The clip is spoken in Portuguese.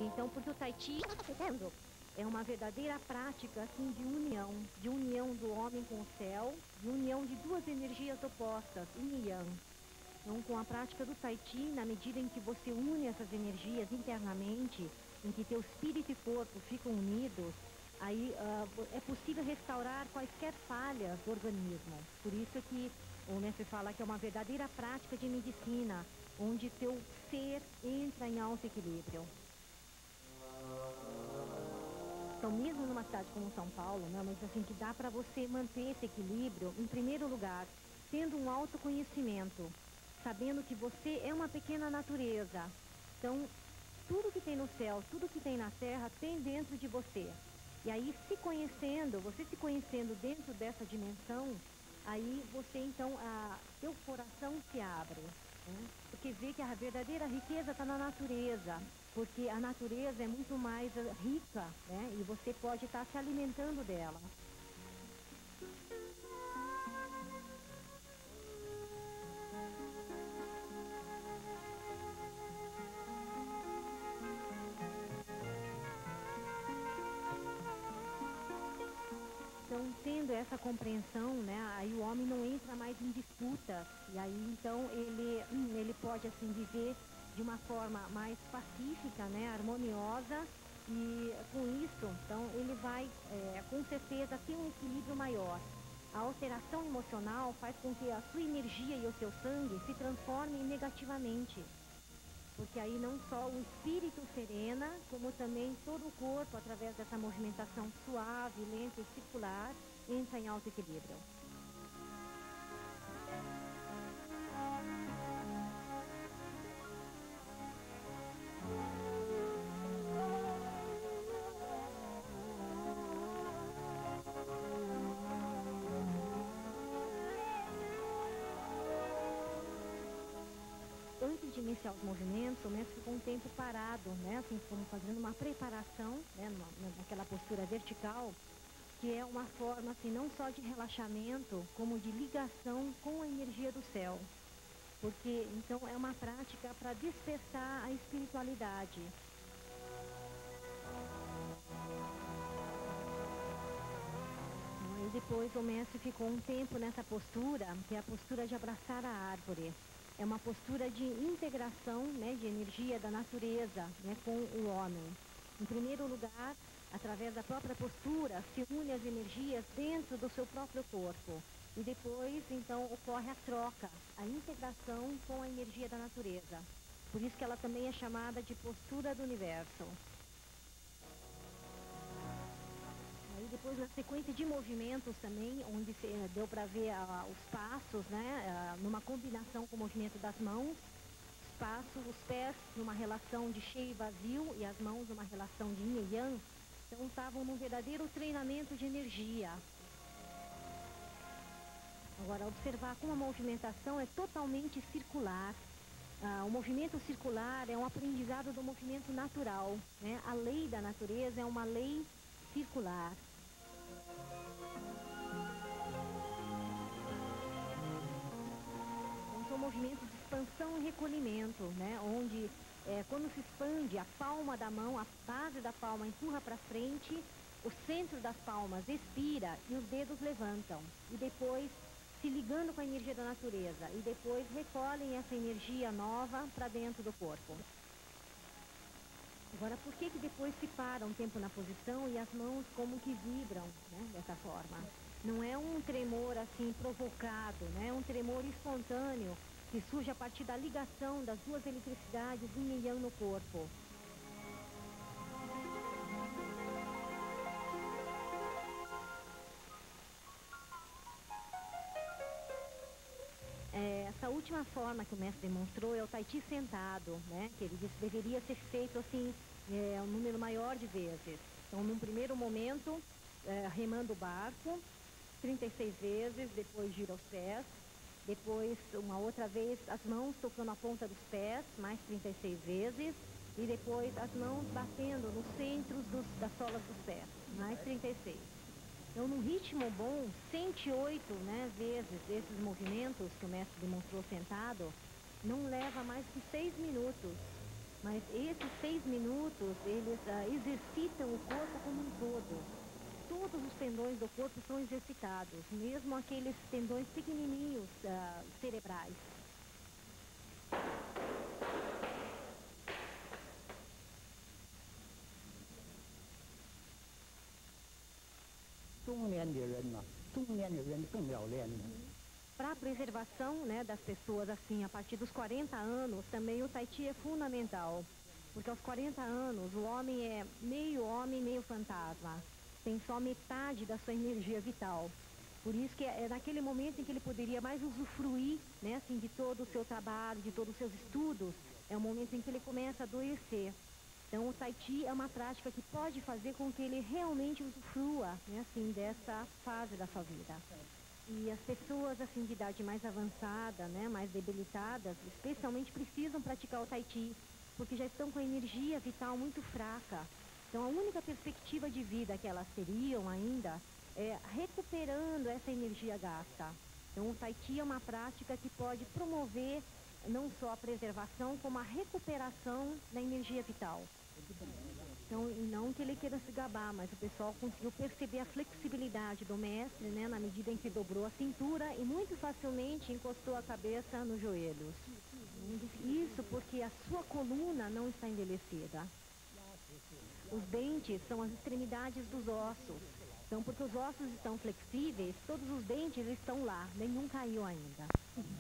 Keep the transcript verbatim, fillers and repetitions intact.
Então, porque o Tai Chi é uma verdadeira prática assim de união, de união do homem com o céu, de união de duas energias opostas, yin e yang. Então, com a prática do Tai Chi, na medida em que você une essas energias internamente, em que teu espírito e corpo ficam unidos, aí uh, é possível restaurar quaisquer falhas do organismo. Por isso que o mestre fala que é uma verdadeira prática de medicina, onde teu ser entra em alto equilíbrio. Então, mesmo numa cidade como São Paulo, né, mas assim, que dá para você manter esse equilíbrio, em primeiro lugar, tendo um autoconhecimento, sabendo que você é uma pequena natureza. Então, tudo que tem no céu, tudo que tem na terra, tem dentro de você. E aí, se conhecendo, você se conhecendo dentro dessa dimensão, aí você, então, a, seu coração se abre. Né? Porque vê que a verdadeira riqueza está na natureza. Porque a natureza é muito mais rica, né? E você pode estar se alimentando dela. Então, tendo essa compreensão, né, aí o homem não entra mais em disputas, e aí então ele, ele pode assim viver de uma forma mais pacífica, né, harmoniosa, e com isso, então ele vai é, com certeza ter um equilíbrio maior. A alteração emocional faz com que a sua energia e o seu sangue se transformem negativamente. Porque aí não só o espírito serena, como também todo o corpo, através dessa movimentação suave, lenta e circular, entra em alto equilíbrio. Antes de iniciar os movimentos, o mestre ficou um tempo parado, né, assim como fazendo uma preparação, né, numa, naquela postura vertical, que é uma forma assim não só de relaxamento, como de ligação com a energia do céu. Porque então é uma prática para despertar a espiritualidade. E depois o mestre ficou um tempo nessa postura, que é a postura de abraçar a árvore. É uma postura de integração, né, de energia da natureza, né, com o homem. Em primeiro lugar, através da própria postura, se une as energias dentro do seu próprio corpo. E depois, então, ocorre a troca, a integração com a energia da natureza. Por isso que ela também é chamada de postura do universo. Aí depois, na sequência de movimentos também, onde se, deu para ver uh, os passos, né, uh, numa combinação com o movimento das mãos, os passos, os pés numa relação de cheio e vazio e as mãos numa relação de yin e yang, então estavam num verdadeiro treinamento de energia. Agora, observar como a movimentação é totalmente circular. Uh, o movimento circular é um aprendizado do movimento natural, né? A lei da natureza é uma lei circular. Então, são movimentos de expansão e recolhimento, né? Onde, é, quando se expande, a palma da mão, a base da palma empurra para frente, o centro das palmas expira e os dedos levantam. E depois, se ligando com a energia da natureza. E depois, recolhem essa energia nova para dentro do corpo. Agora, por que que depois se para um tempo na posição e as mãos como que vibram, né, dessa forma? Não é um tremor assim provocado, né? É um tremor espontâneo que surge a partir da ligação das duas eletricidades yin e yang no corpo. É, essa última forma que o mestre demonstrou é o Tai Chi sentado, né? Que ele disse que deveria ser feito assim, é, um número maior de vezes. Então, num primeiro momento, é, remando o barco, trinta e seis vezes, depois gira os pés, depois uma outra vez as mãos tocando a ponta dos pés, mais trinta e seis vezes, e depois as mãos batendo nos centros dos, das solas dos pés, mais trinta e seis. Então, num ritmo bom, cento e oito, né, vezes esses movimentos que o mestre demonstrou sentado, não leva mais que seis minutos. Mas esses seis minutos, eles ah, exercitam o corpo como um todo. Todos os tendões do corpo são exercitados, mesmo aqueles tendões pequenininhos ah, cerebrais. Para a preservação, né, das pessoas assim, a partir dos quarenta anos, também o Tai Chi é fundamental. Porque aos quarenta anos, o homem é meio homem, meio fantasma. Tem só metade da sua energia vital. Por isso que é, é naquele momento em que ele poderia mais usufruir, né, assim, de todo o seu trabalho, de todos os seus estudos, é o momento em que ele começa a adoecer. Então, o Tai Chi é uma prática que pode fazer com que ele realmente usufrua, né, assim, dessa fase da sua vida. E as pessoas, assim, de idade mais avançada, né, mais debilitadas, especialmente precisam praticar o Tai Chi, porque já estão com a energia vital muito fraca. Então, a única perspectiva de vida que elas teriam ainda é recuperando essa energia gasta. Então, o Tai Chi é uma prática que pode promover não só a preservação, como a recuperação da energia vital. Então, e não que ele queira se gabar, mas o pessoal conseguiu perceber a flexibilidade do mestre, né, na medida em que dobrou a cintura e muito facilmente encostou a cabeça nos joelhos. Isso porque a sua coluna não está envelhecida. Os dentes são as extremidades dos ossos. Então, porque os ossos estão flexíveis, todos os dentes estão lá, nenhum caiu ainda.